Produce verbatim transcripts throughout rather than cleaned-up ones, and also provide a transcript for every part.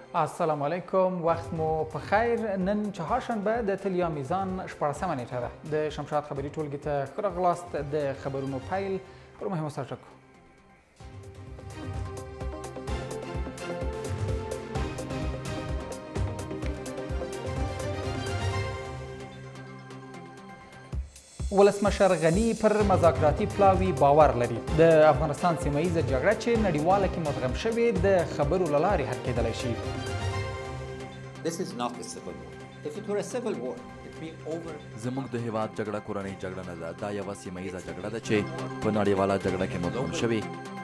السلام علیکم، وخت مو په خیر. نن چهارشنبه د تلیا میزان شپاړسمه نیټه ده. د شمشاد خبري ټولګي ته ښه راغلاست. د خبرونو پیل پر مهمو سرټکو. ولسمشر غنی پر مذاکراتي پلاوي باور لري. د افغانستان سیمه ییزه جګړه چې نړیواله کې مدغم شوې د خبرو له لارې حل کېدلی شي. زموږ د هیواد جګړه کورنۍ جګړه نه ده، دا یوه سیمه ییزه جګړه ده چې په نړیواله جګړه کې مدغم شوې.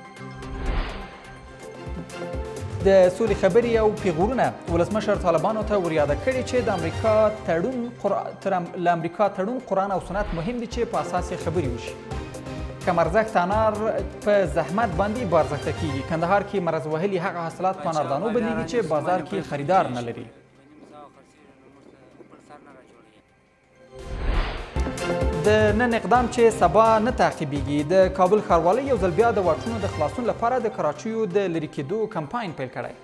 د سولې خبرې او پیغورونه ولسمشر طالبانو ته وریاده کړي چې د امریکا تړون قر... له امریکا تړون قرآن او سنت مهم دي چې په اساس یې خبرې وشي. کم ارزښت انار په زحمت باندې بارزښته کیږي. کندهار کې مرض وهلي هغه حاصلات په اناردانو بدلیږي چې بازار کې خریدار نه لري. د نن اقدام چې سبا نه تعقیبیږي. د کابل ښاروالۍ یو ځل بیا د واټونو د خلاصون لپاره د کراچیو د لرې کېدو کمپاین پیل کړی.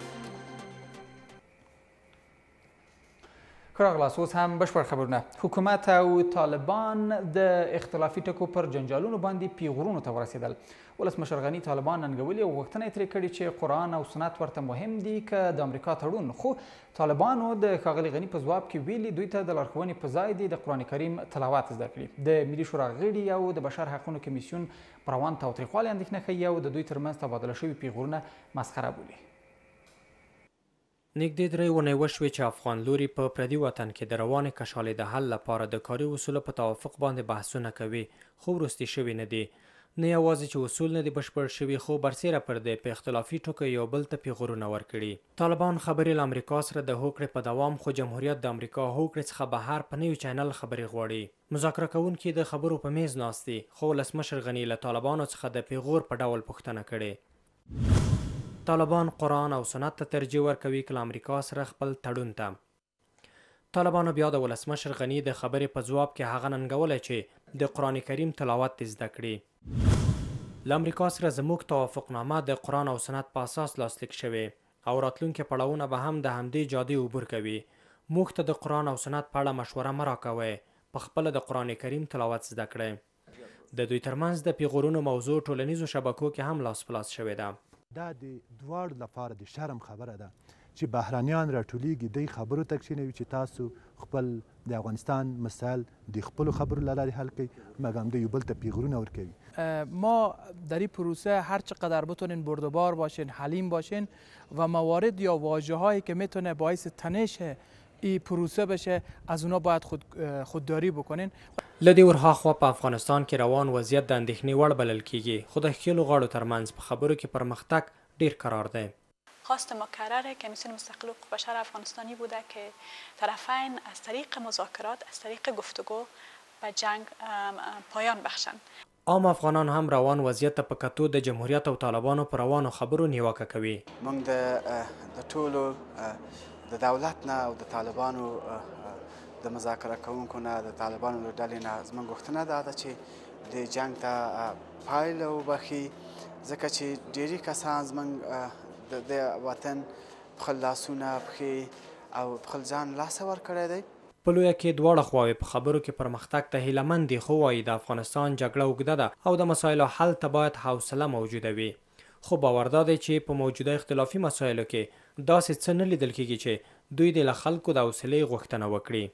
ښه راغلاست. اوس هم بشپړ خبرونه. حکومت او طالبان د اختلافي ټکو پر جنجالونو باندې پیغورونو ته ورسېدل. ولسمشر غني طالبان ننګولي او غوښتنه یې ترې کړې چې قرآن او سنت ورته مهم دي که د امریکا تړون. خو طالبانو د ښاغلي غني په ځواب کې ویلي دوی ته د لارښوونې په ځای دي د قرآن کریم تلاوت زده کړي. د ملي شورا غړي او د بشر حقونو کمیسیون پر روان تاوتریخوالي اندېښنه ښیي او د دوی ترمنځ تبادله شوي پیغورونه مسخره بولي. نږدې درې اونۍ وشوې چې افغان لوري په پردي وطن کې د روانې کشالې د حل لپاره د کاري اصولو په توافق باندې بحثونه کوي، خو وروستي شوي نه دي. نه یوازې چې اصول نه دي بشپړ شوي، خو برسیره پر دې په اختلافي ټکو یو بل ته پیغورونه ورکړي. طالبان خبرې له امریکا سره د هوکړې په دوام، خو جمهوریت د امریکا هوکړې څخه بهر په نوي چینل خبرې غواړي. مذاکره کوونکي د خبرو په میز ناست دي، خو ولسمشر غني له طالبانو څخه د پیغور په ډول پوښتنه کړې. طالبان قرآن او سنت ته ترجیح ورکوي که له امریکا سره خپل تړون ته. طالبانو بیا د ولسمشر غني د خبرې په ځواب کې هغه ننګولی چې د قرآن کریم تلاوت دې زده کړي. له امریکا سره زموږ توافقنامه د قرآن او سنت په اساس لاسلیک شوې او راتلونکي پړاوونه به هم د همدې جادې عبور کوي. موږ ته د قرآن او سنت په اړه مشوره مه راکوئ، په خپله د قرآن کریم تلاوت زده کړئ. د دوی ترمنځ د پیغورونو موضوع ټولنیزو شبکو کې هم لاس په لاس شوې ده. دا د دواړو لپاره د شرم خبره ده چې بهرانیان راټولیږي دی خبرو ته کښېنوي چې تاسو خپل د افغانستان مسائل د خپلو خبرو له لارې حل کوي، مګم دوی یو بل ته پیغورونه ورکوي. ما در این پروسه هر چقدر بتونین بردبار باشین، حلیم باشین و موارد یا واژه هایی که میتونه باعث تنش این پروسه بشه از اونا باید خود خودداری بکنین. له دې ورهاخوا په افغانستان کې روان وضعیت د اندېښنې وړ بلل کیږي، خو د ښکېلو غاړو ترمنځ په خبرو کې پرمختګ ډیر قرار دی. خواست مکرر کمیسیون مستقل حقوق بشر افغانستانی بوده که طرفین از طریق مذاکرات، از طریق گفتگو به جنگ پایان بخشند. عام افغانان هم روان وضعیت ته په کتو د جمهوریت او طالبانو په روانو خبرو نیوکه کوي. موږ د ټولو د دولت نه او د طالبانو د مذاکره کوونکو نه د طالبانو له ډلې نه زموږ غوښتنه دا ده چې د جنګ ته پایله وبخي، ځکه چې ډېری کسان زموږ د وطن خپل لاسونه پښې او خپل ځان لاسه ورکړی دی. په لویه کې دواړه خواوې په خبرو کې پرمختګ ته هیله مند دي، خو وایي د افغانستان جګړه اوږده ده او د مسایلو حل ته باید حوصله موجوده وي. خو باور دا دی چې په موجوده اختلافي مسایلو کې داسې څه نه لیدل کېږي چې دوی د له خلکو د حوصلې غوښتنه وکړي.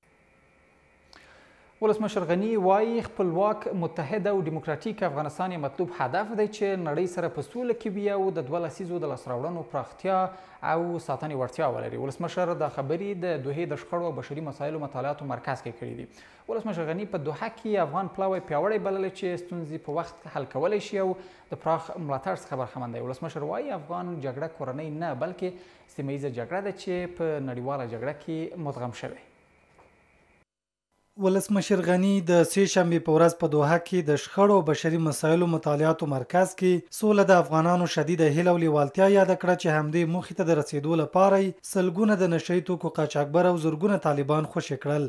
ولسمشر غني وایي خپلواک، متحد او ډیموکراتیک افغانستان یې مطلوب هدف دی چې نړۍ سره په سوله کې وي او د دوه لسیزو د لاسته راوړنو پراختیا او ساتنې وړتیا ولري. ولسمشر دا خبرې د دوحې د شخړو او بشري مسایلو مطالعاتو مرکز کې کړي دي. ولسمشر غني په دوحه کې افغان پلاوی پیاوړی بللی چې ستونزې په وخت حل کولی شي او د پراخ ملاتړ څخه برخمن دی. ولسمشر وایي افغان جګړه کورنۍ نه بلکې سیمه ییزه جګړه ده چې په نړیواله جګړه کې مدغم شوې. ولسمشر غني د سې شنبې په ورځ په دوحه کې د شخړو او بشري مسایلو مطالعاتو مرکز کې سوله د افغانانو شدیده هیله او لیوالتیا یاده کړه چې همدې موخې ته د رسېدو لپاره یې سلګونه د نشه یي توکو قاچاقبر او زرګونه طالبان خوشي کړل.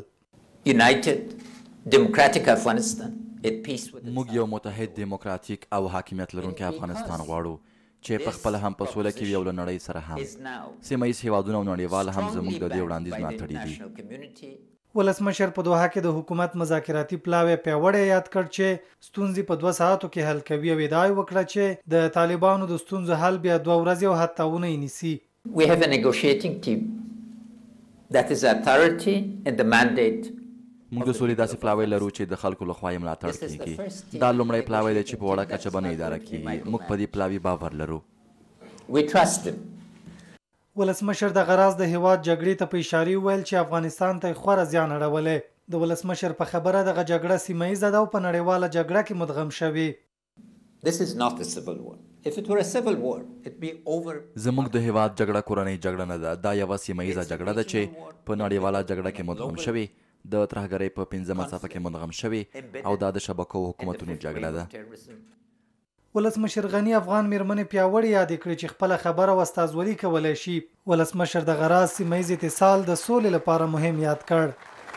موږ یو متحد، دیموکراتیک او حاکمیت لرونکی افغانستان غواړو چې په خپله هم په سوله کې وي او له نړۍ سره هم. سیمه ییز هیوادونه او نړیوال هم زموږ د دې وړاندیز ملاتړي دي. ولسمشر په دوحه کې د حکومت مذاکراتي پلاوی پیاوړی یاد کړ چې ستونزې په دوه ساعتو کې حل کوي او ادعا یې وکړه چې د طالبانو د ستونزو حل بیا دوه ورځې او حتی ونه نیسي. We have a negotiating team that is authority and the mandate. موږ د سولې داسې پلاوی لرو چې د خلکو لخوا یې ملاتړ کیږي. دا لومړی پلاوی دی چې په وړه کچه به نه اداره کیږي. موږ په دې پلاوي باور لرو. We trust them. ولسمشر د غراز د هیواد جګړې ته په اشاره ویل چې افغانستان ته خورا زیان اړولی. د ولسمشر په خبره دغه جګړه سیمه ییزه ده او په نړیواله جګړه کې مدغم شوې. This is not a civil war. If it were a civil war, it'd be over. زموږ د هیواد جګړه کورنۍ جګړه نه ده. دا یوه سیمه ییزه جګړه ده چې په نړیواله جګړه کې مدغم شوې، د ترهګرۍ په پنځمه څپه کې مدغم شوې او دا د شبکو حکومتونو جګړه ده. ولسمشر غنی افغان میرمنې پیاوړې یادې کړې چې خپله خبره او استازولي کولی شي. ولسمشر د غراز سیمه ییز اتصال د سولې لپاره مهم یاد کړ.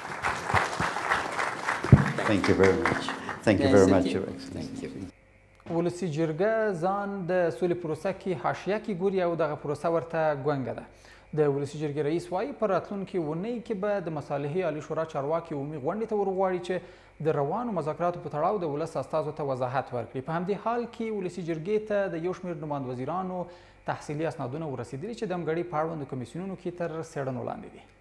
Thank you very much. Thank you very much, Your Excellency. ولسي جرګه ځان د سولې پروسه کې حاشیه کې ګوري او دغه پروسه ورته ګونګه ده. د ولسي جرګې رئیس وایي په راتلونکي اونۍ کې به د مصالحې عالي شورا چارواکي عمومي غونډې ته ورغواړي چې د روانو مذاکراتو په تړاو د ولس استازو ته وضاحت ورکړي. په همدې حال کې ولسي جرګې ته د یو شمېر نماند وزیرانو تحصیلي اسنادونه ورسېدلي چې د همګړۍ په اړوندو کمیسیونونو کې تر څېړنو لاندې دي.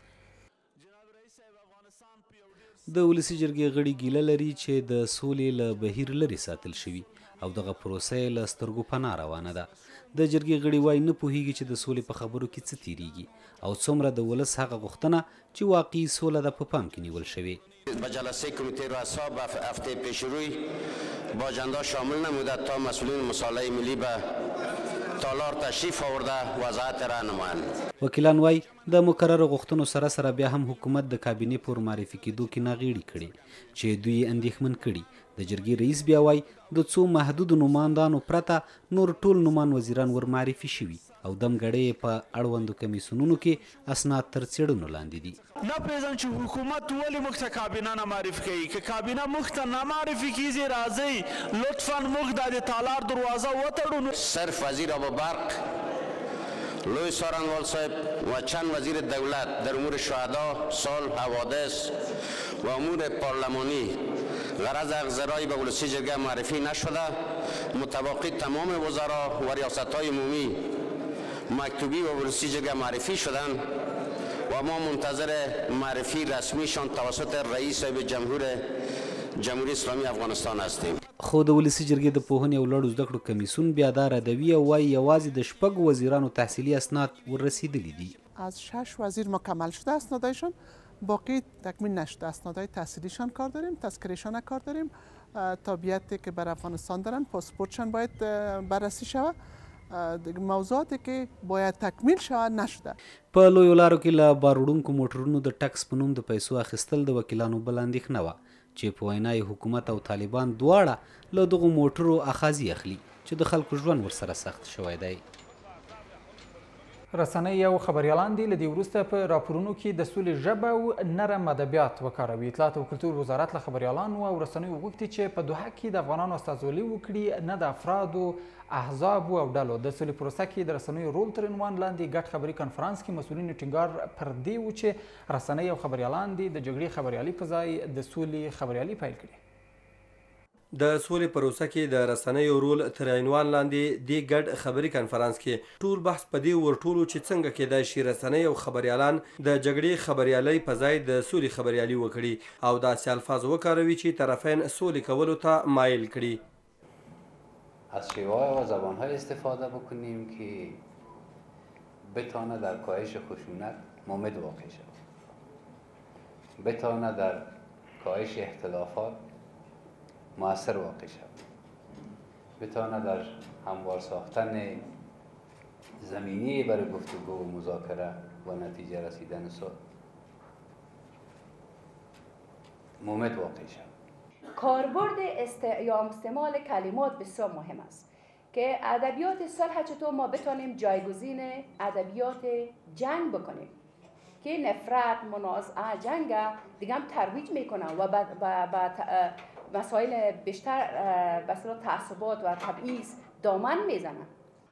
د ولسي جرګې غړي ګیله لري چې د سولې له بهیر لرې ساتل شوي او دغه پروسه یې له سترګو پناه روانه ده. د جرګې غړي وایي نه پوهیږي چې د سولې په خبرو کې څه تیریږي او څومره د ولس هغه غوښتنه چې واقعي سوله ده په پام کې نیول شوې. به جلسه کمیته رؤسا هفته پیش روی با اجندا شامل نموده تا مسئولین مصالح ملی به تالار تشریف آورده وضاحت را نمایند. وکیلان وایي د مکررو غوښتنو سره سره بیا هم حکومت د کابینې پر معرفي کېدو کې ناغېړي کړي چې دوی اندېښمن کړي. د جرګې رئیس بیا وایي د څو محدودو نمایندانو پرته نور ټول نومان وزیران ور معرفي شوي او دمګړۍ په اړوندو کمیسیونونو کې اسناد تر څېړنو لاندې دي. نه پوهېږم چې حکومت ولې موږ ته کابینه نه معرفي کوي. که کابینه موږ ته نه معرفي کېږي راځئ لطفا موږ دا د تالار دروازه وتړو. صرف وزیر آب و برق لوی سارنوال صاحب و چند وزیر دولت در امور شهدا، صلح، حوادث و امور پارلمانی غرض اغذرایی به ولسی جرگه معرفی نشده. متوقع تمام وزرا و ریاست‌های عمومی مکتوبی و ولسی جرگه معرفی شدند و ما منتظر معرفی رسمیشان توسط رئیس صاحب جمهور جمهوری اسلامی افغانستان هستیم. خو د ولسي جرګې د پوهنې او لوړو زده کړو کمیسیون بیا دا ردوي او وایي یوازې د شپږو وزیرانو تحصیلي اسناد وررسېدلي دي. از شش وزیر مکمل شده اسنادایشان، باقی تکمیل نشده. اسنادهای تحصیلیشان کار داریم، تذکرهشان کار داریم، تابعیتی که بر افغانستان دارن پاسپورتشان باید بررسی شود. موضوعاتی که باید تکمیل شود نشده. په لویو لارو کې له باروړونکو موټرونو د ټکس په نوم د پیسو اخیستل د وکیلانو بل اندېښنه وه چې په وینا یې حکومت او طالبان دواړه له دغو موټرو اخاذي اخلي چې د خلکو ژوند ورسره سخت شوی دی. رسنۍ او خبریالان دي له دې وروسته په راپورونو کې د سولې ژبه او نرم ادبیات وکاروي. اطلاعات او کلتور وزارت له خبریالانو او رسنیو غوښتي چې په دوحه کې د افغانانو استازولي وکړي، نه د افرادو، احزابو او ډلو. د سولې پروسه کې د رسنیو رول تر عنوان لاندې ګډ خبري کنفرانس کې مسؤلینو ټینګار پر دې و چې رسنۍ او خبریالان دي د جګړې خبریالي په ځای د سولې خبریالي پیل کړي. د سولې پروسه کې د رسنیو رول تر عنوان لاندې دې ګډ خبري کنفرانس کې ټول بحث په دې ورټولو چې څنګه کېدای شي رسنۍ او خبریالان د جګړې خبریالۍ په ځای د سولې خبریالي وکړي او داسې الفاظ وکاروي چې طرفین سولې کولو ته مایل کړي. از شیوه‌های و زبان‌های استفاده بکنیم که بتانه در کاهش خشونت مؤمد واقع شود، بتانه در کاهش اختلافات مؤثر واقع شود، بتانه در هموار ساختن زمینی برای گفتگو و مذاکره و نتیجه رسیدن صلح مؤمد واقع شود. کاربرد است... یا استعمال کلمات بسیار مهم است که ادبیات صلح چطور ما بتونیم جایگزین ادبیات جنگ بکنیم که نفرت، منازعه، جنگ دیگه هم ترویج میکنن و با, با, با مسائل بیشتر مثلا تعصبات و تبعیض دامن میزنن.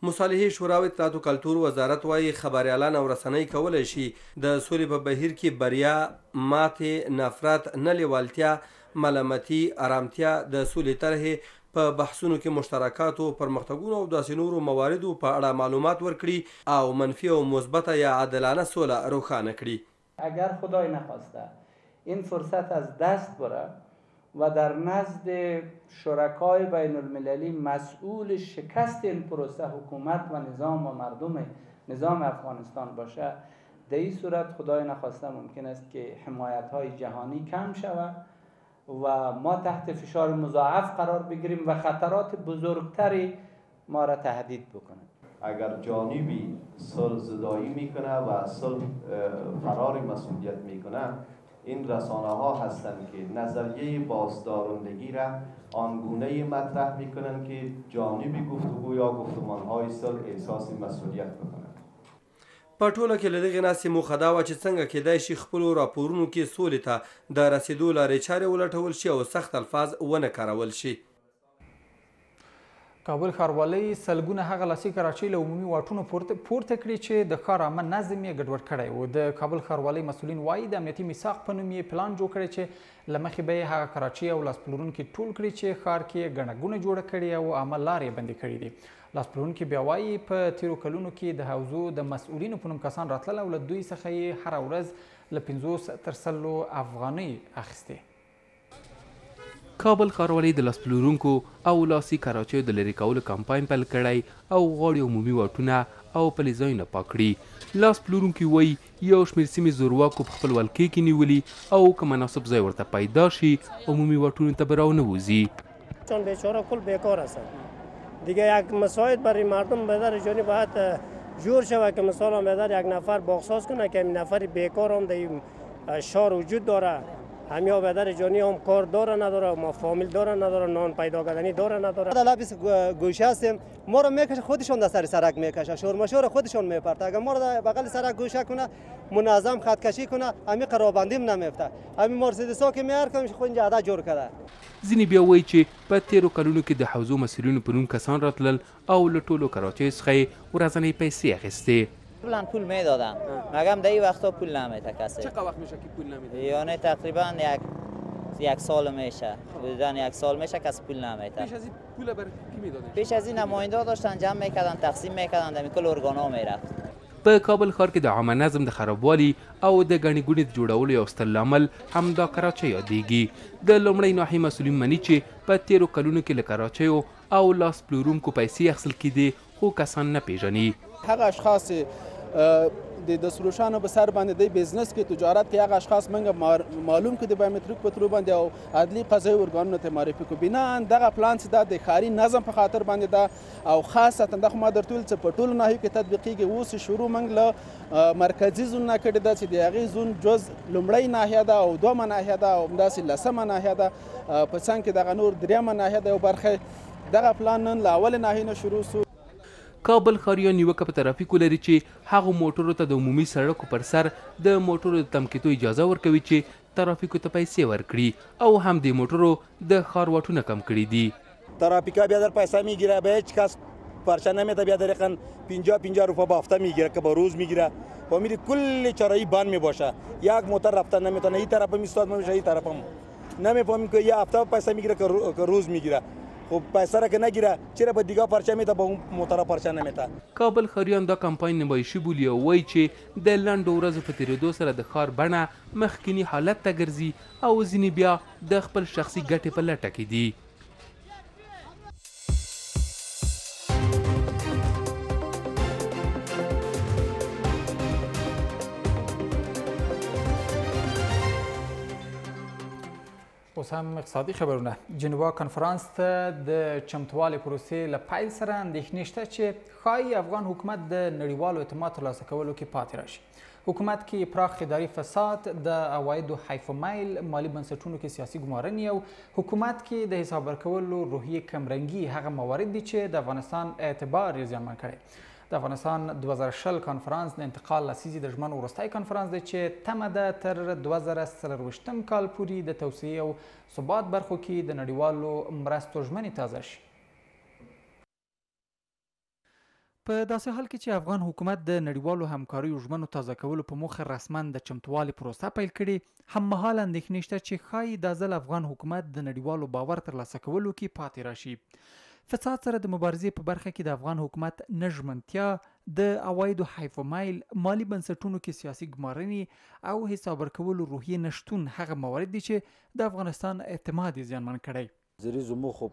مصالحې شورا او اطلاعات او کلتور وزارت وایي خبریالان او رسنۍ کولی شي د سولې په بهیر کې بریا، ماتې، نفرت، نه لیوالتیا، ملامتي، ارامتیا، د سولې طرحې په بحثونو کې مشترکاتو، پرمختګونو او داسې نورو مواردو په اړه معلومات ورکړي او منفي او مثبته یا عادلانه سوله روښانه کړي. اگر خدای نخواسته این فرصت از دست بره و در نزد شرکای بین المللی مسئول شکست این پروسه حکومت و نظام و مردم نظام افغانستان باشه، در این صورت خدای نخواسته ممکن است که حمایت های جهانی کم شود و ما تحت فشار مضاعف قرار بگیریم و خطرات بزرگتری ما را تهدید بکنه. اگر جانبی صلح زدایی میکنه و صلح فرار مسئولیت میکنه، این رسانه ها هستند که نظریه بازدارندگی را آنگونه مطرح میکنند که جانب گفتگو یا گفتمان های صلح احساس مسئولیت بکنند. په ټوله کې له دغې ناستې موخه دا وه چې څنګه کیدای شي خپلو راپورونو کې سولې ته د رسېدو لارې چارې ولټول شي او سخت الفاظ ونه کارول شي. کابل ښاروالۍ سلګونه هغه لاسي کراچۍ له عمومي واټونو پورته کړي چې د ښار عامه نظم یې ګډوډ کړی و. د کابل ښاروالۍ مسؤلین وایي د امنیتي میثاق په نوم یې پلان جوړ کړی چې له مخې به یې هغه کراچۍ او لاس پلورونکي ټول کړي چې ښار کې ګڼه ګوڼه جوړه کړې او عامه لارې یې بندې کړي دي. لاس پلورونکي بیا وایي په تیرو کلونو کې د حوزو د مسؤلینو په نوم کسان راتلل او له دوی څخه یې هره ورځ له پنځوس تر سلو افغانۍ اخیستې. کابل ښاروالۍ د لاس پلورونکو او لاسي کراچیو د لرې کولو کمپاین پیل کړی او غواړي عمومي واټونه او پلي ځایونه پاک کړي. لاس پلورونکي وایي یو شمېر سیمې زورواکو په خپل ولکې کې نیولي او که مناسب ځای ورته پیدا شي عمومي واټونو ته به راونه چون بیچاره کل بیکار هستند دیگه. یک مساعد برای مردم بدر جانی باید جور شود که مثلا بدر یک نفر باغساز کنه که این نفر بیکار هم در شهر وجود داره، همیا بدر جانی هم کار داره نداره، ما فامیل داره نداره، نان پیدا کردنی داره نداره. در لابیس گوشه هستیم، ما رو میکشه خودشون در سر سرک میکشه، شورمشور خودشون میپرته. اگر ما رو در بغل سرک گوشه کنه منظم خط کشی کنه همین قرابندیم نمیفته. همین مرسیدس ها که میار کنه خود اینجا عادت جور کرده. ځینې بیا وایي چې په تیرو کلونو کې د حوزو مسؤلینو په نوم کسان راتلل او له ټولو کراچیو څخه یې ورځنۍ پیسې اخیستې. قبلا پول میدادن مگم در این وقتا پول نمیده کسی. چقدر وقت میشه که پول نمیده؟ یعنی تقریبا یک یک سال میشه، حدودا یک سال میشه کسی پول نمیده. پیش از این پول بر کی میدادن؟ پیش از این نماینده داشتن جمع میکردن تقسیم میکردن در کل ارگانا میرفت. په کابل ښار کې د عامه نظم د خرابوالي او د ګڼې ګوڼې د جوړولو یو ستر لامل همدا کراچۍ یادېږي. د لومړۍ ناحیې مسؤلین مني چې په تیرو کلونو کې له کراچیو او لاس پلورونکو پیسې اخیستل کېدې خو کسان نه پیژني. هغه اشخاص د دستفروشانو په سر باندې د بزنس کې تجارت کې هغه اشخاص موږ معلوم کړي د بایومتریک په تور باندې او عدلي قضایي ارګانونو ته معرفي کړو. بنا دغه پلان چې د ښاري نظم په خاطر باندې ده او خاصه دغه ما درته ویل چې په ټولو ناحیو کې تطبیقیږي. اوس شروع موږ له مرکزي زون نه کړې ده چې د هغې زون جز لومړۍ ناحیه ده او دومه ناحیه ده او همداسې لسمه ناحیه ده. په څنګ کې دغه نور دریمه ناحیه ده یو برخه. دغه پلان نن له اولې ناحیې نه شروع سو. کابل ښاریان نیوکه په ترافیکو لري چې هغو موټرو ته د عمومي سړکو پر سر د موټرو د تم کېدو اجازه ورکوي چې ترافیکو ته پیسې ورکړي او هم د موټرو د ښار واټونه کم کړي دي. ترافیکا بیا در پیسه میگیره، به هیچ کس پرچه نمیده. بیا در رقم پنجاه پنجاه روپیه به هفته میگیره که به روز میگیره و میری کل چرایی بند میباشه. یک موتر رفتن نمیتونه، این طرف هم ایستاد میشه، این طرف هم نمیفهمیم که یه هفته پیسه میگیره که روز میگیره. خب پیسه را که نگیره چرا به دیگه پرچه میده به اون موتر پرچه نمیده. کابل ښاریان دا کمپاین نمایشي بولي او وایي چې د لنډو ورځو په تېرېدو سره د ښار بڼه مخکینی حالت ته ګرځي او ځینې بیا د خپل شخصي ګټې په لټه کې دي. اوس هم اقتصادي خبرونه. جنوا کنفرانس ته د چمتووالي پروسې له پیل سره اندېښنې شته چې ښایي افغان حکومت د نړیوالو اعتماد ترلاسه کولو کې پاتې راشي. حکومت کې پراخ اداري فساد، د عوایدو حیف و میل، مالي بنسټونو کې سیاسي ګمارنې او حکومت کې د حساب ورکولو روحیې کمرنګي هغه موارد دي چې د افغانستان اعتبار یې زیانمن کړی. د افغانستان دوه زره شل کنفرانس د انتقال لسیزې د ژمن وروستی کنفرانس دی چې تمه ده تر دوه زره څلرویشتم کال پورې د توسعې او ثبات برخو کې د نړیوالو مرستو ژمنې تازه شي. په داسې حال کې چې افغان حکومت د نړیوالو همکاریو ژمنو تازه کولو په موخه رسما د چمتووالي پروسه پیل کړې، هممهاله اندېښنې شته چې ښایي دا ځل افغان حکومت د نړیوالو باور ترلاسه کولو کې پاتې راشي. فساد سره د مبارزې په برخه کې د افغان حکومت نه ژمنتیا، د عوایدو حیف و میل، مالي بنسټونو کې سیاسي ګمارنې او حساب ورکولو روحیې نشتون هغه موارد دي چې د افغانستان اعتماد یې زیانمن کړی. زریزو موخو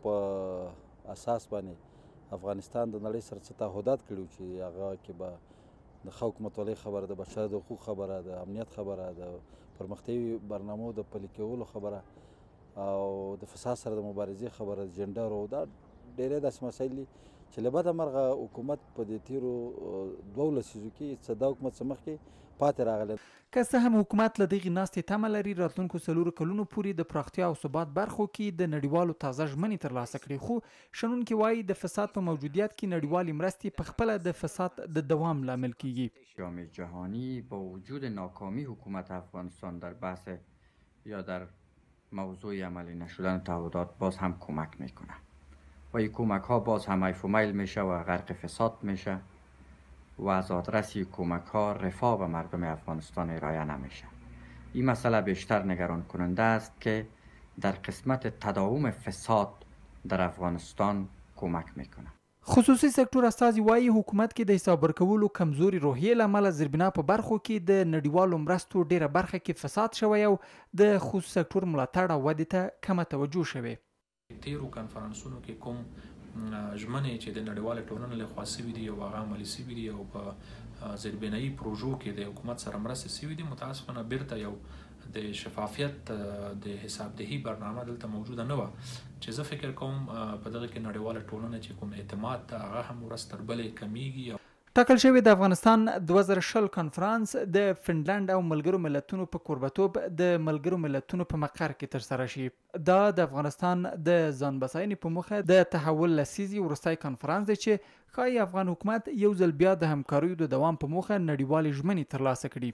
په اساس باندې افغانستان د نړۍ سره څه تعهدات کړي چې هغه کې به د ښه حکومتولۍ خبره، د بشر د حقوق خبره، د امنیت خبره، د پرمختیایي برنامو د پلي کولو خبره او د فساد سره د مبارزې خبره، د جنډر او دا ډېرې داسې مسایل دي چې له بده مرغه حکومت په دې تیرو دوو لسیزو کې څه دا حکومت څه مخکې پاتې راغلی. که څه هم حکومت له دغې ناستې تمه لري راتلونکو څلورو کلونو پورې د پراختیا او ثبات برخو کې د نړیوالو تازه ژمنې ترلاسه کړي، خو شنونکي وایي د فساد په موجودیت کې نړیوالې مرستې په خپله د فساد د دوام لامل کیږي. جامعه جهانی با وجود ناکامی حکومت افغانستان در بحث یا در موضوع عملی نشدن تعهدات باز هم کمک میکنه و این کمک ها باز هم حیف و میل میشه و غرق فساد میشه و از آدرس کمک ها رفاه به مردم افغانستان ارائه نمیشه. این مسئله بیشتر نگران کننده است که در قسمت تداوم فساد در افغانستان کمک میکنه. خصوصي سکتور استازي وایي حکومت کې د حساب ورکولو کمزوري روحیې له امله زیربنا په برخو کې د نړیوالو مرستو ډیره برخه کې فساد شوی او د خصوصي سکتور ملاتړ او ودې ته کمه توجه شوې. تیرو کنفرانسونو کې کوم ژمنې چې د نړیواله ټولنې لخوا سوي دي او هغه عملي سوي دي او په زیربنایي پروژو کې د حکومت سره مرستې سوي دي، متاسفانه بیرته یو د شفافیت د حسابدهي برنامه دلته موجوده نه وه چې زه فکر کوم په دغه کې نړیواله ټولنه چې کوم اعتماد ده هغه هم ورځ تر بلې کمیږي. ټاکل شوی د افغانستان دوه زره شل کنفرانس د فنلنډ او ملګرو ملتونو په کوربتوب د ملګرو ملتونو په مقر کې ترسره شي. دا د افغانستان د ځان بساینې په موخه د تحول لسیزې وروستی کنفرانس دی چې ښایي افغان حکومت یو ځل بیا د همکاریو د دوام په موخه نړیوالې ژمنې ترلاسه کړي.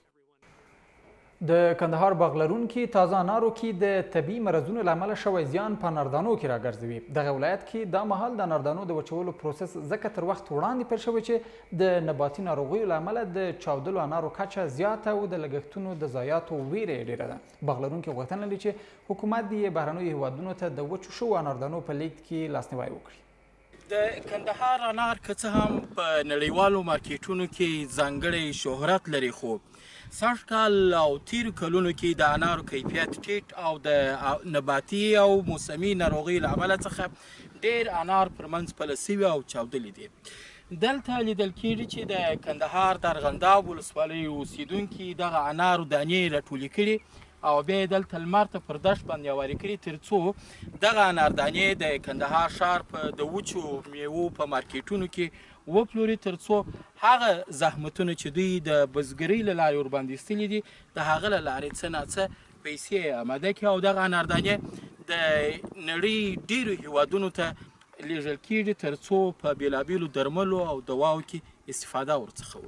د کندهار باغ لرونکي تازه انارو کې د طبي مرضونو له امله شوی زیان په اناردانو کې راګرځوي. دغه ولایت کې دا مهال د اناردانو د وچولو پروسس ځکه تر وخت وړاندې پیل شوی چې د نباتي ناروغیو له امله د چاودلو انارو کچه زیاته او د لګښتونو د ضایعاتو ویره یې ډېره ده. باغ لرونکي غوښتنه لري چې حکومت د بهرنیو هیوادونو ته د وچو شوو اناردانو په لیږد کې لاسنیوی وکړي. د کندهار انار که څه هم په نړیوالو مارکیټونو کې ځانګړی شهرت لري، خو سږ کال او تیرو کلونو کې د انارو کیفیت ټیټ او د نباتي او موسمي ناروغیو له امله څخه ډېر انار پر منځ پله سوي او چاودلي دي. دلته لیدل کېږي چې د کندهار د ارغنداب ولسوالۍ اوسېدونکي دغه انارو دانې راټولې کړي او بیا یې دلته لمر ته پر دښت باندې هوارې کړي تر څو دغه اناردانې د کندهار ښار په د وچو میوو په مارکیټونو کې وپلوري، تر څو هغه زحمتونه چې دوی د بزګرۍ له لارې ورباندې ایستلي دي د هغه له لارې څه ناڅه پیسې اماده کړي او دغه اناردانې د نړۍ ډېرو هیوادونو ته لیږل کېږي تر څو په بېلابېلو درملو او دواو کې استفاده ورڅخه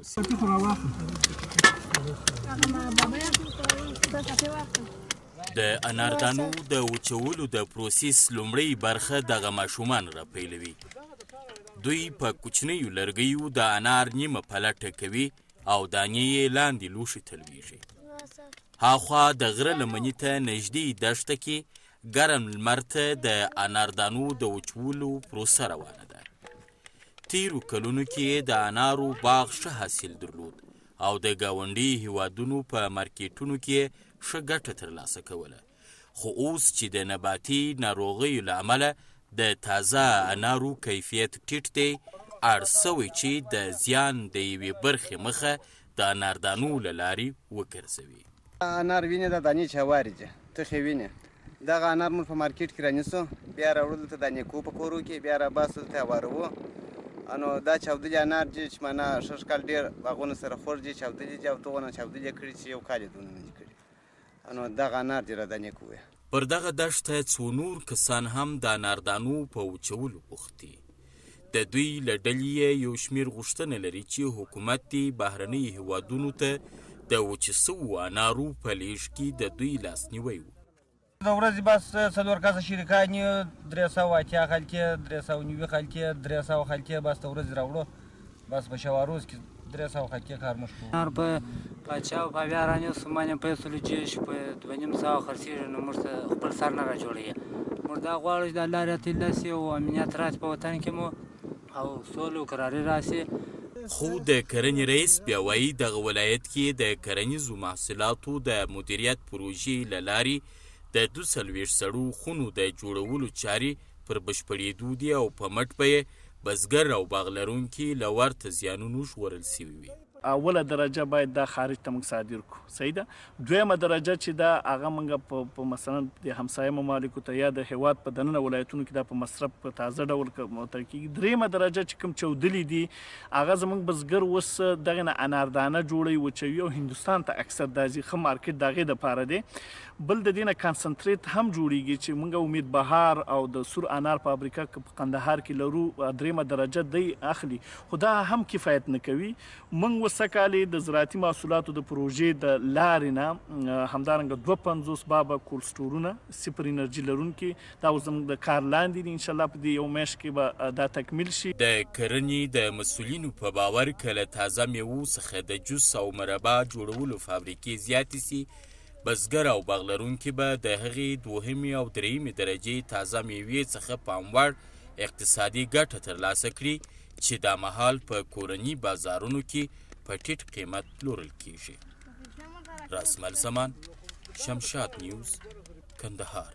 وشي. د اناردانو د وچولو د پروسس لومړۍ برخه دغه ماشومان را پیلوي. دوی په کوچنیو لرګیو د انار نیمه پلټه کوي او دانې یې لاندې لوښي تلویږي. هاخوا د غره لمنې ته نږدې دښته کې ګرم لمر ته د اناردانو د وچولو پروسه روانه ده. تیرو کلونو کې د انارو باغ ښه حاصل درلود او د ګاونډي هیوادونو په مارکیټونو کې ښه ګټه ترلاسه کوله، خو اوس چې د نباتي ناروغیو له امله د تازه انارو کیفیت ټیټ دی، اړ سوی چې د زیان د یوې برخې مخه د اناردانو له لارې وګرځوي. انار وینې د دانې چاوارې دي، تخې وینې. دغه انار موږ په مارکیټ کې رانیسو، بیا راوړو دلته دانې کوو په کورو کې، بیا راباسو دلته هواروو. انو دا چاودلي انار دي چې معنا شش کال ډېر باغونه سره خور دي، چاودلي دي او دغونه چاودلي کړي چې یو کال یې دونه نه دي کړي. انو دغه انار دي را دانې کوو. پر دغه دښته څو نور کسان هم د اناردانو په وچولو بوخت دي. د دوی له ډلې یو شمېر غوښتنه لري چې حکومت دې بهرنیو هیوادونو ته د وچې سوو انارو په لیږد کې د دوی لاسنیوی وکړي. د ورځې بس څلور کسه شریکان یو، درې سوه اتیا خلک یې، درې سوه نوي خلک یې، درې سوه خلک یې بس د ورځې راوړو بس په شواروز کې درې سوه خطي کار موږ کوو. نور په پاچا او په بیا رانیسو من یې پیسلو جیش په دوه نیم سوه خرڅېږي نو موږ ته خپل سر نه را جوړوي. موږ دا غواړو چې د الله رحمت الله سي او امنیت راشي په وطن کې مو او سوله او کراري راشي. خو د کرنې رئیس بیا وایي دغه ولایت کې د کرنیزو محصولاتو د مدیریت پروژې له لارې د دوه څلوېښت سړو خونو د جوړولو چارې پر بشپړېدو دي او په مټ به یې بزګر او باغ لرونکي له ورته زیانونو ژغورل سوي وي. اوله درجه باید دا خارج ته موږ صادر کړو، صحیح ده. دویمه درجه چې دا هغه موږ په مثلا د همسایه ممالکو ته یا د هیواد په دننه ولایتونو کې دا په مصرف په تازه ډول معطل کېږي. دریمه درجه چې کوم چودلي دي هغه زموږ بزګر اوس دغه نه اناردانه جوړوي وچوي او هندوستان ته اکثر دا ځي، ښه مارکېټ د هغې دپاره دی. بل د دې نه کانسنټریټ هم جوړیږي چې موږ امید بهار او د سور انار فابریکه په قندهار کې لرو، دریمه درجه دی اخلي، خو دا هم کفایت نه کوي. موږ سږکال د زراعتي محصولاتو د پروژې د لارې نه همدارنګه دوه پنځوس بابه کولډ سټورونه سپر انرژي لرونکي دا اوس زموږ د کار لاندې دي. انشاءالله په دې یو میاشت کې به دا تکمیل شي. د کرنې د مسؤلینو په باور که له تازه میوو څخه د جوس او مربا جوړولو فابریکې زیاتې سي، بزګر او باغ لرونکي به د هغې دوهمې او درېیمې درجې تازه میوې څخه پاموړ اقتصادي ګټه ترلاسه کړي چې دا مهال په کورني بازارونو کې په ټیټ قیمت پلورل کیږي. راسمل زمان، شمشاد نیوز، کندهار.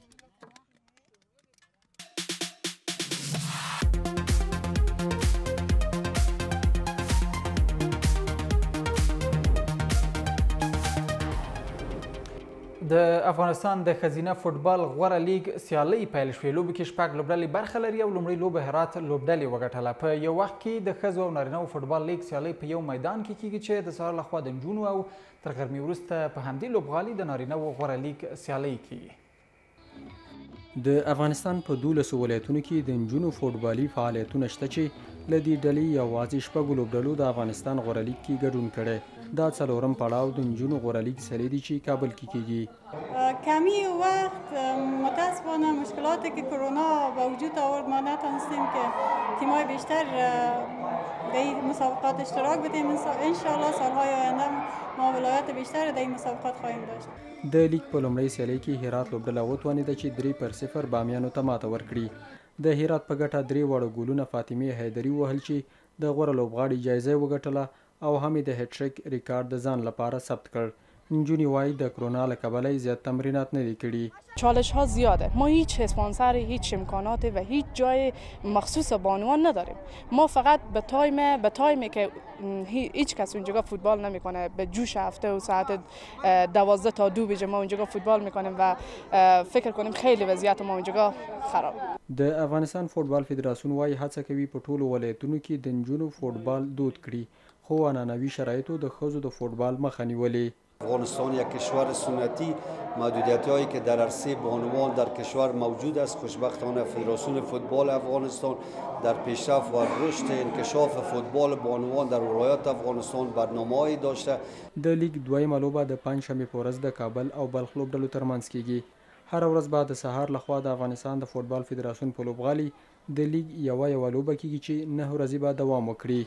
د افغانستان د ښځینه فوټبال غوره لیګ سیالۍ پیل شوې. لوبې کې شپږ لوبډلې برخه لري او لومړۍ لوبه هرات لوبډلې وګټله. په یو وخت کې د ښځو او نارینهو فوټبال لیګ سیالۍ په یو میدان کې کیږي چې د سهار لخوا د نجونو او تر غرمې وروسته په همدې لوبغالي د نارینهو غوره لیګ سیالۍ کیږي. د افغانستان په دولسو ولایتونو کې د نجونو فوټبالي فعالیتونه شته چې له دې ډلې یوازې شپږو لوبډلو د افغانستان غوره لیګ کې ګډون کړی. دا څلورم پړاو د نجونو غوره لیگ سیالۍ دی چې کابل کې کیږي. کمی وقت متاسفانه مشکلاتی که کرونا به وجود آورد ما نتونستیم که تیم‌های بیشتر در این مسابقات اشتراک بدیم. انشاءالله سالهای آینده ما ولایت بیشتر در این مسابقات خواهیم داشت. د لیگ په لومړۍ سیالۍ کې هرات لوبډله وتوانېده چې درې پر صفر بامیانو ته ماته ورکړي. د هرات په ګټه درې واړه ګولونه فاطمې حیدري وهل چې د غوره لوبغاړي جایزه وګټله او هم د هټریک ریکارډ د ځان لپاره ثبت کړ. نجونی وای د کرونا له کبله زیات تمرینات نه کړي. چالش ها زیاده. ما هیچ اسپانسر، هیچ امکانات و هیچ جای مخصوص بانوان نداریم. ما فقط به تایم به تایمی که هیچ کس اونجا فوتبال نمیکنه به جوش هفته و ساعت دوازده تا دو بجه ما اونجا فوتبال میکنیم و فکر کنیم خیلی وضعیت ما اونجا خراب. د افغانستان فوتبال فدراسیون وای هڅه کوي په ټولو ولایتونو کې د نجونو فوتبال دود کړي. خو عنعنوي شرایطو د ښځو د فوتبال مخه نیولې. افغانستان یک کشور سنتی، محدودیت‌هایی که در عرصه بانوان در کشور موجود است. خوشبختانه فدراسیون فوتبال افغانستان در پیشرفت و رشد انکشاف فوتبال بانوان در ولایات افغانستان برنامه‌ای داشته. د لیگ دویمه لوبه د پنجشنبې په ورځ د کابل او بلخ لوبډلو ترمنځ کیږي. هر ورځ به د سهار لخوا د افغانستان د فوتبال فدراسیون په لوبغالي د لیگ یوه یوه لوبه کیږي چې نه ورځې به دوام وکړي.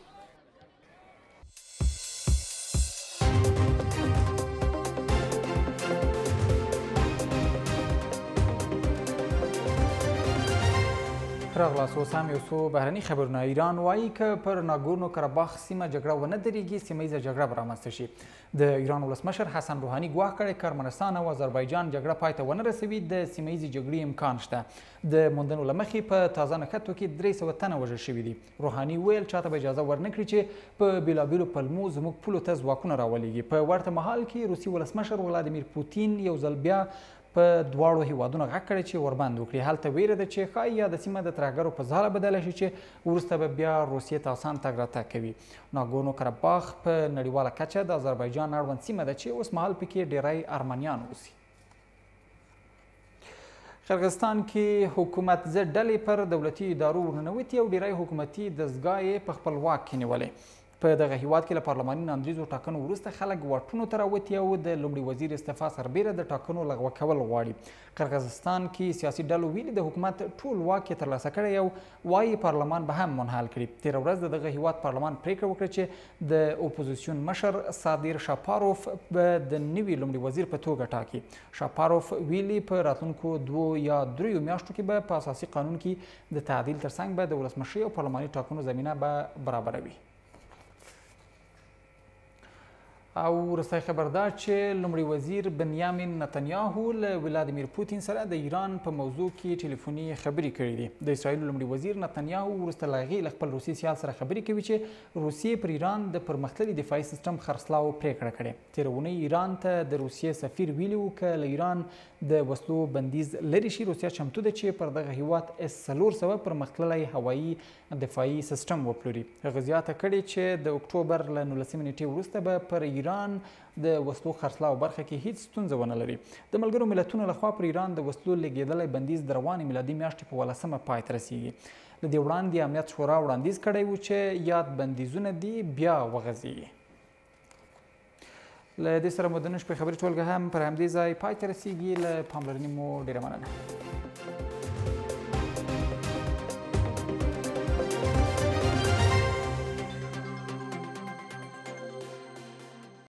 راغلاست. اوس هم یو څو بهرني خبرونه. ایران وایي که پر ناګورنو کراباخ سیمه جګړه ونه درېږي سیمه ییزه جګړه به رامنځته شي. د ایران ولسمشر حسن روحاني ګواښ کړی که ارمنستان او آذربایجان جګړه پای ته ونه رسوي د سیمه ییزې جګړې امکان شته. د موندنو له مخې په تازه نښتو کې درې سوه تنه وژل شوي دي. روحاني ویل چاته به اجازه ورنه کړي چې په بېلابېلو پلمو زموږ پولو ته ځواکونه راولېږي. په ورته مهال کې روسي ولسمشر ولادیمیر پوتین یو ځل بیا په دواړو هیوادونو غږ کړی چې ورباندې وکړي. هلته ویره ده چې ښایي یا د سیمه د ترهګرو په ځاله بدله شي چې وروسته به بیا روسیې ته اسان تګ راتګ کوي. ناګورنو کراباخ په نړیواله کچه د آذربایجان اړوند سیمه ده چې اوس مهال پکې ډیری ارمنیان اوسي. قرغیزستان کې حکومت ضد ډلې پر دولتي ادارو ورننوتي او ډیری حکومتي دستګاه یې په خپل واک کې نیولې. په دغه هیواد کې له پارلماني ناندریزو ټاکنو وروسته خلک واټونو ته راوتي او د لومړي وزیر استعفا سربیره د ټاکنو لغوه کول غواړي. قرغیزستان کې سیاسي ډلو ویلي د حکومت ټول واک یې ترلاسه کړی او وایي پارلمان به هم منحل کړي. تېره ورځ د دغه هیواد پارلمان پریکړه وکړه چې د اپوزیسیون مشر صادر شاپاروف به د نوي لومړي وزیر په توګه ټاکي. شاپاروف ویلي په راتلونکو دوو یا دریو میاشتو کې به په اساسي قانون کې د تعدیل ترڅنګ به د ولسمشرۍ او پارلماني ټاکنو زمینه به برابروي. او وروستی خبر دا چې لومړي وزیر بنیامین نتنیاهو له ولادیمیر پوتین سره د ایران په موضوع کې ټلیفوني خبرې کړې دي. د اسرائیل لومړي وزیر نتنیاهو وروسته له هغې له خپل روسي سیال سره خبرې کوي چې روسیې پر ایران د پرمختللي دفاعي سیسټم خرڅلاو پریکړه کړې. تېره اونۍ ایران ته د روسیې سفیر ویلي و که له ایران د وسلو بندیز لرې شي روسیه چمتو ده چې پر دغه هیواد اس څلور سوه پرمختللی هوایي دفاعي سیسټم وپلوري. هغه زیاته کړې چې د اکتوبر له نولسمې نیټې وروسته به پر ایران د وسلو خرڅلاو برخه کې هیڅ ستونزه ونه لري. د ملګرو ملتونو لخوا پر ایران د وسلو لېږدیدلی بندیز د روانې میلادي میاشتې په ولسمه پای ته رسیږي. له دې وړاندې امنیت شورا وړاندیز کړی و چې یاد بندیزونه دي بیا وغځېږي. له دې سره مو د نن شپې خبري ټولګه هم پر همدې ځای پای ته رسیږي. له پاملرنې مو ډېره مننه.